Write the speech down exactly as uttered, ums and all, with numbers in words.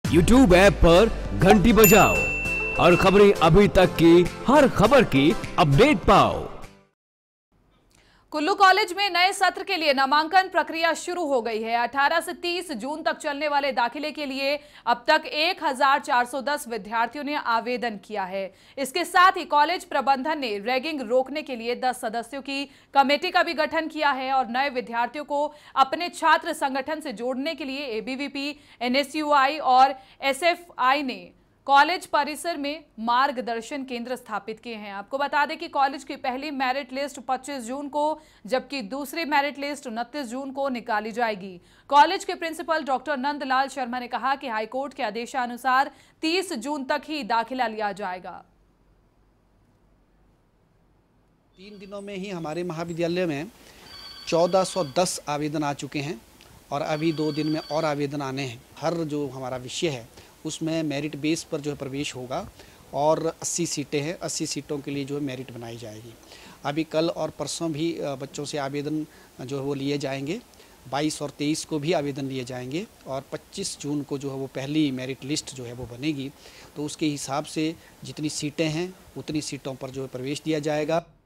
YouTube app पर घंटी बजाओ और खबरें अभी तक की हर खबर की अपडेट पाओ। कुल्लू कॉलेज में नए सत्र के लिए नामांकन प्रक्रिया शुरू हो गई है। अठारह से तीस जून तक चलने वाले दाखिले के लिए अब तक एक हज़ार चार सौ दस विद्यार्थियों ने आवेदन किया है। इसके साथ ही कॉलेज प्रबंधन ने रैगिंग रोकने के लिए दस सदस्यों की कमेटी का भी गठन किया है और नए विद्यार्थियों को अपने छात्र संगठन से जोड़ने के लिए एबीवीपी, एनएसयूआई और एसएफआई ने कॉलेज परिसर में मार्गदर्शन केंद्र स्थापित किए हैं। आपको बता दें कि कॉलेज की पहली मेरिट लिस्ट पच्चीस जून को जबकि दूसरी मेरिट लिस्ट उनतीस जून को निकाली जाएगी। कॉलेज के प्रिंसिपल डॉक्टर नंदलाल शर्मा ने कहा कि हाईकोर्ट के आदेशानुसार तीस जून तक ही दाखिला लिया जाएगा। तीन दिनों में ही हमारे महाविद्यालय में चौदह सौ दस आवेदन आ चुके हैं और अभी दो दिन में और आवेदन आने हैं। हर जो हमारा विषय है उसमें मेरिट बेस पर जो है प्रवेश होगा और अस्सी सीटें हैं, अस्सी सीटों के लिए जो है मेरिट बनाई जाएगी। अभी कल और परसों भी बच्चों से आवेदन जो है वो लिए जाएंगे। बाईस और तेईस को भी आवेदन लिए जाएंगे और पच्चीस जून को जो है वो पहली मेरिट लिस्ट जो है वो बनेगी। तो उसके हिसाब से जितनी सीटें हैं उतनी सीटों पर जो है प्रवेश दिया जाएगा।